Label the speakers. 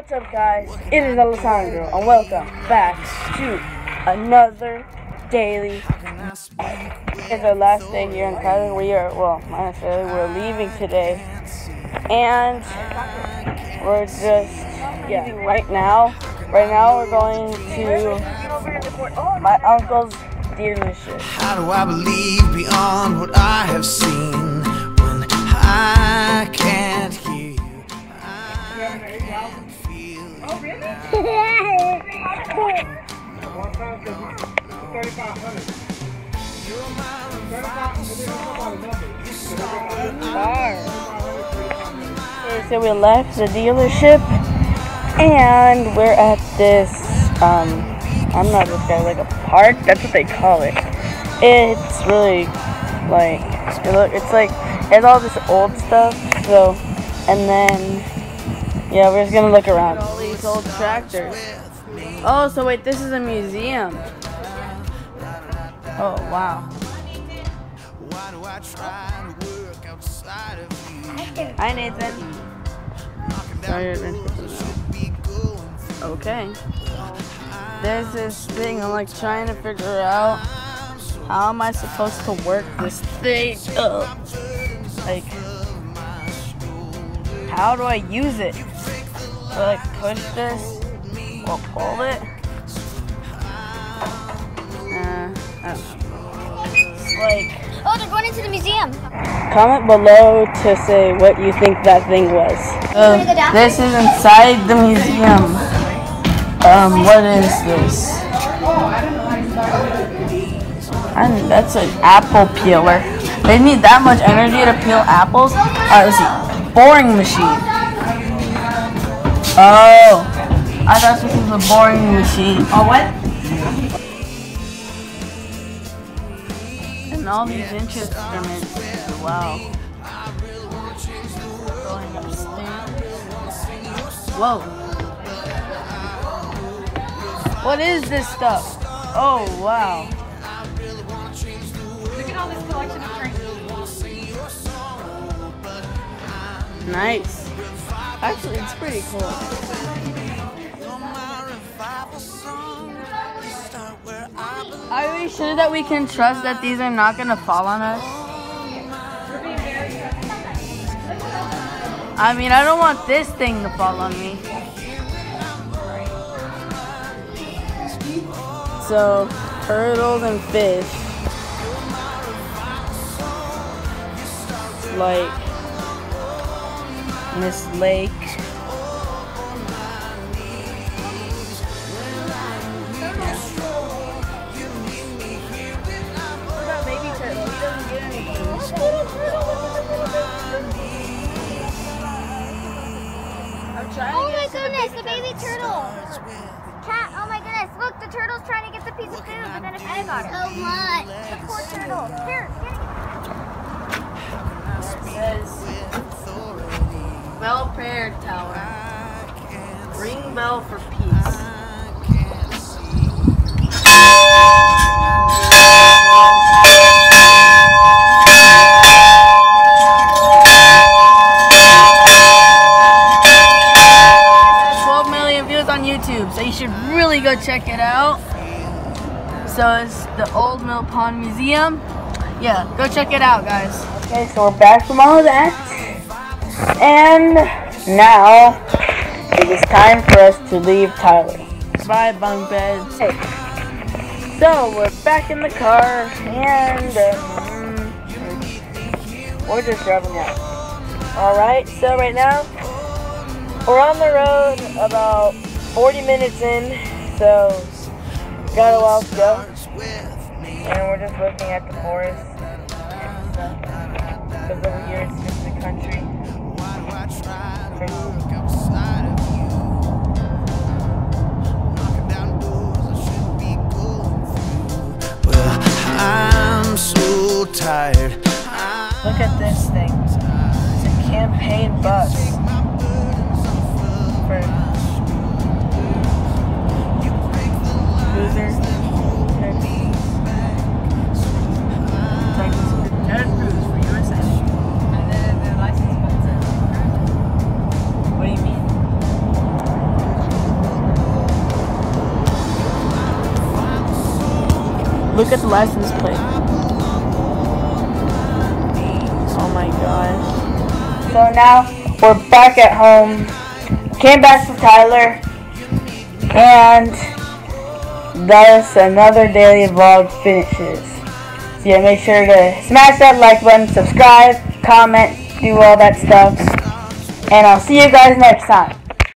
Speaker 1: What's up, guys? It is Alessandro, and welcome back to another daily. It's our last day here in Tyler. We're leaving today, and we're just leaving right now. Right now, we're going to my uncle's dealership.
Speaker 2: How do I believe beyond what I have seen when I can't hear you?
Speaker 3: Oh, really? One time, because it's 3,500.
Speaker 1: Okay, so we left the dealership, and we're at this, I'm not this guy, like a park? That's what they call it. It's really, like, it's all this old stuff, so, and then, yeah, we're just gonna look around. All these old tractors. Oh, so wait, this is a museum. Oh, wow. Hi, Nathan. Sorry, okay. There's this thing, I'm like trying to figure out how am I supposed to work this thing. Like, how do I use it? Do I like push this or pull it? I don't know. It's like,
Speaker 4: oh, they're going into the museum.
Speaker 1: comment below to say what you think that thing was. This is inside the museum. What is this? That's an apple peeler. They need that much energy to peel apples? Alright, let's see. Boring machine. Oh, I thought this was a boring machine. Oh, what? And all these instruments. Wow. Going upstairs. Whoa. What is this stuff? Oh, wow.
Speaker 5: Look at all this collection of trains.
Speaker 1: Nice. Actually, it's pretty cool. Are we sure that we can trust that these are not going to fall on us? I mean, I don't want this thing to fall on me. So, turtles and fish. Like this lake. What about baby turtle? He doesn't get anything. I'm trying
Speaker 4: Oh
Speaker 1: to
Speaker 4: my
Speaker 1: get to
Speaker 4: goodness, the baby turtle. Cat, oh my goodness, look, the turtle's trying to get the piece of food, but then I got it. So much. The poor turtle. Here, get it.
Speaker 1: It says Bell Prayer Tower. Ring bell for peace. On YouTube, so you should really go check it out. So it's the Old Mill Pond Museum. Yeah, go check it out, guys. Okay, so we're back from all of that, and now it is time for us to leave Tyler. Bye, bunk beds. Hey. So we're back in the car, and we're just driving out. Alright, so right now we're on the road about 40 minutes in, so got a while to go, and we're just looking at the forest and stuff, because over here it's just the country.
Speaker 2: Well, I'm so tired.
Speaker 1: Look at this thing. It's a campaign bus for losers. Ted Cruz for USA. And then the license plate says, what do you mean? look at the license plate. Oh my gosh. So now we're back at home. Came back from Tyler. And thus another daily vlog finishes. So yeah, make sure to smash that like button, subscribe, comment, do all that stuff. And I'll see you guys next time.